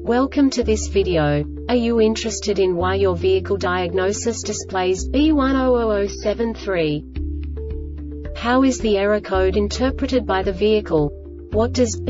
Welcome to this video. Are you interested in why your vehicle diagnosis displays B100073? How is the error code interpreted by the vehicle? What does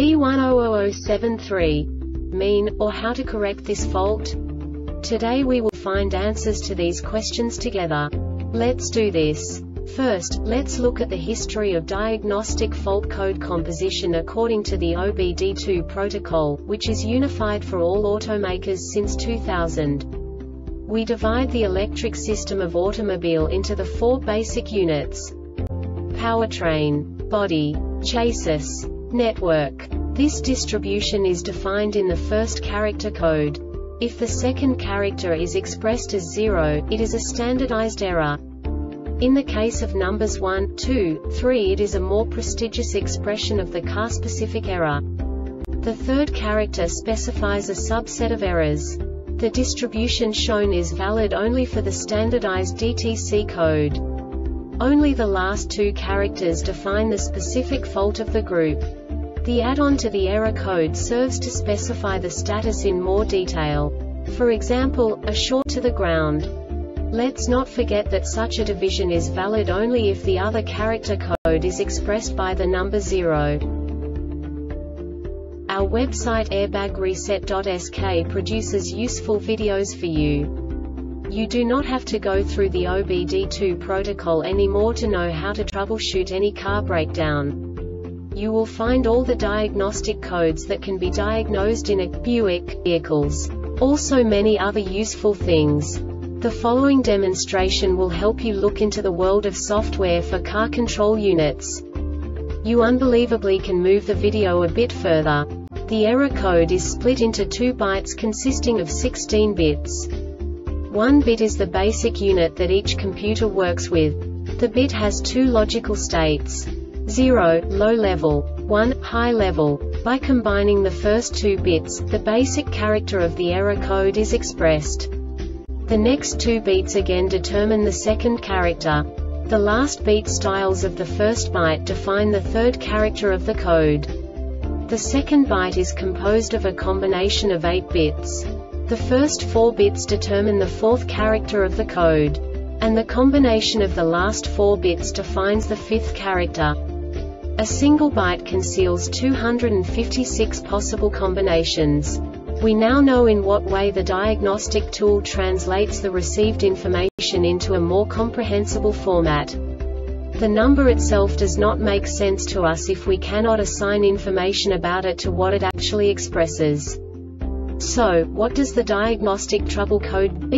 B100073 mean, or how to correct this fault? Today we will find answers to these questions together. Let's do this. First, let's look at the history of diagnostic fault code composition according to the OBD2 protocol, which is unified for all automakers since 2000. We divide the electric system of automobile into the four basic units: powertrain, body, chassis, network. This distribution is defined in the first character code. If the second character is expressed as 0, it is a standardized error. In the case of numbers 1, 2, 3, it is a more prestigious expression of the car-specific error. The third character specifies a subset of errors. The distribution shown is valid only for the standardized DTC code. Only the last two characters define the specific fault of the group. The add-on to the error code serves to specify the status in more detail. For example, a short to the ground. Let's not forget that such a division is valid only if the other character code is expressed by the number 0. Our website airbagreset.sk produces useful videos for you. You do not have to go through the OBD2 protocol anymore to know how to troubleshoot any car breakdown. You will find all the diagnostic codes that can be diagnosed in a Buick vehicles. Also many other useful things. The following demonstration will help you look into the world of software for car control units. You unbelievably can move the video a bit further. The error code is split into 2 bytes consisting of 16 bits. 1 bit is the basic unit that each computer works with. The bit has 2 logical states: 0, low level, 1, high level. By combining the first 2 bits, the basic character of the error code is expressed. The next 2 beats again determine the second character. The last beat styles of the first byte define the third character of the code. The second byte is composed of a combination of 8 bits. The first 4 bits determine the fourth character of the code. And the combination of the last 4 bits defines the fifth character. A single byte conceals 256 possible combinations. We now know in what way the diagnostic tool translates the received information into a more comprehensible format. The number itself does not make sense to us if we cannot assign information about it to what it actually expresses. So, what does the diagnostic trouble code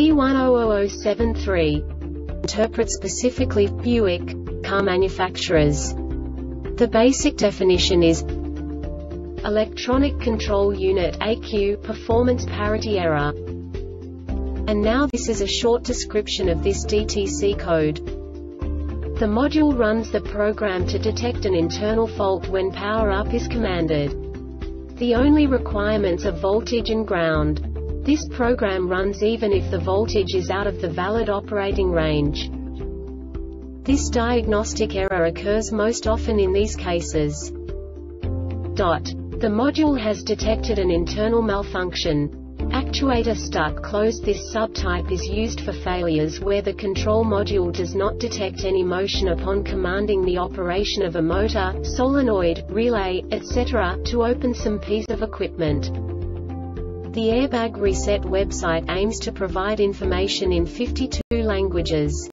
B100073 interpret specifically for Buick car manufacturers? The basic definition is Electronic Control Unit (ECU) Performance Parity Error. And now this is a short description of this DTC code. The module runs the program to detect an internal fault when power up is commanded. The only requirements are voltage and ground. This program runs even if the voltage is out of the valid operating range. This diagnostic error occurs most often in these cases. The module has detected an internal malfunction. Actuator stuck closed. This subtype is used for failures where the control module does not detect any motion upon commanding the operation of a motor, solenoid, relay, etc., to open some piece of equipment. The Airbag Reset website aims to provide information in 52 languages.